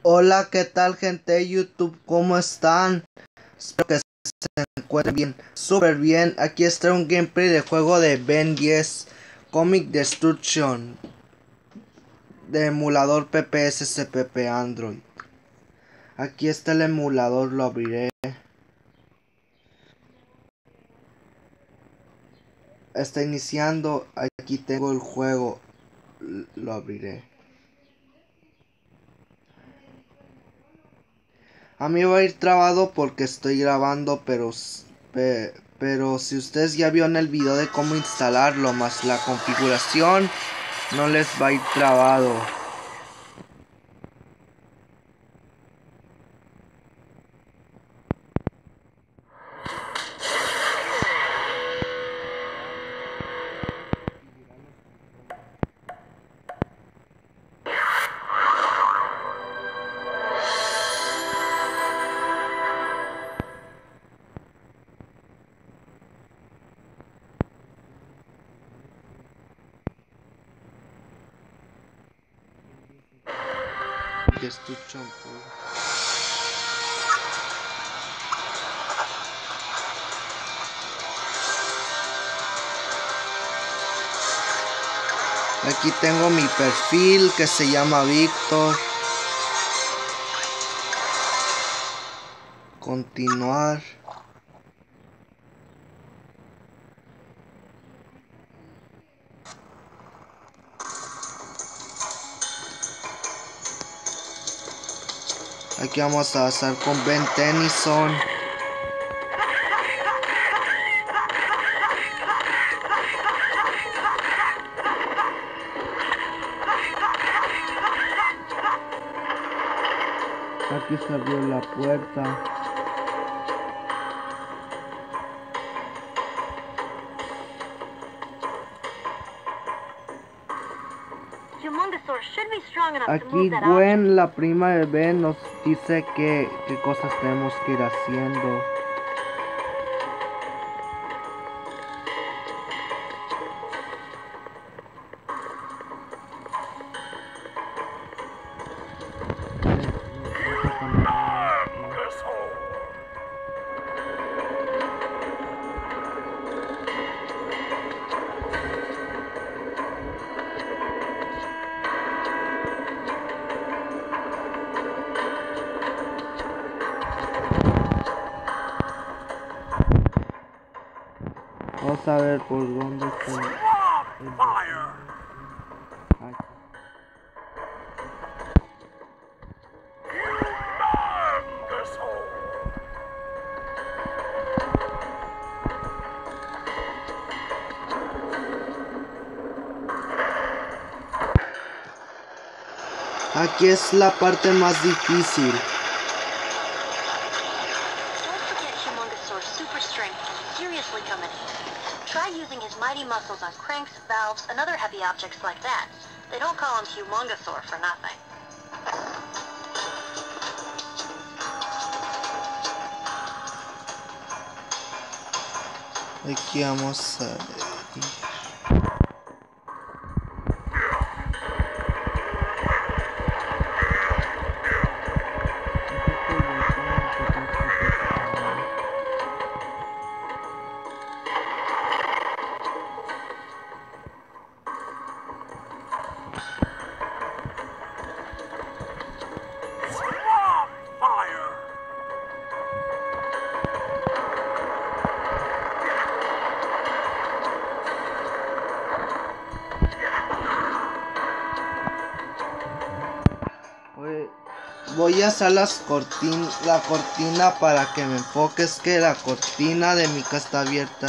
Hola, ¿qué tal, gente de YouTube? ¿Cómo están? Espero que se encuentren bien, súper bien. Aquí está un gameplay de juego de Ben 10 Comic Destruction de emulador PPSCPP Android. Aquí está el emulador, lo abriré. Está iniciando, aquí tengo el juego, lo abriré. A mí va a ir trabado porque estoy grabando, pero si ustedes ya vieron el video de cómo instalarlo más la configuración, no les va a ir trabado. Destruction. Aquí tengo mi perfil que se llama Víctor. Continuar. Aquí vamos a pasar con Ben Tennyson. Aquí se abrió la puerta. Aquí Gwen, la prima de Ben, nos dice qué cosas tenemos que ir haciendo. Vamos a ver por dónde está. Aquí es la parte más difícil. Try using his mighty muscles on cranks, valves, and other heavy objects like that. They don't call him Humongosaur for nothing. Aquí vamos a ver. Voy a hacer la cortina para que me enfoques, que la cortina de mi casa está abierta.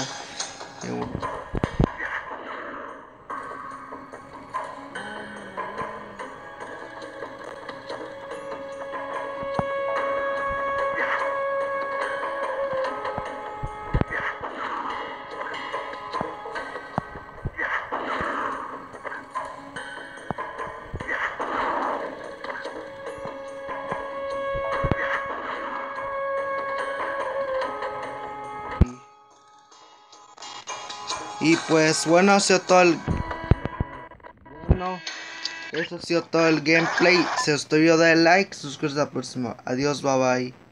Y pues bueno, eso Eso ha sido todo el gameplay. Si os gustó, de like, suscríbete a la próxima. Adiós, bye bye.